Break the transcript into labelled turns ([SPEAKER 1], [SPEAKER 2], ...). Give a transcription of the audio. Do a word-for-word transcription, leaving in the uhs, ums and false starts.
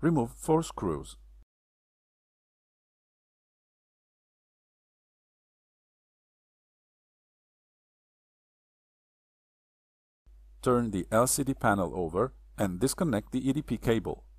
[SPEAKER 1] Remove four screws. Turn the L C D panel over and disconnect the E D P cable.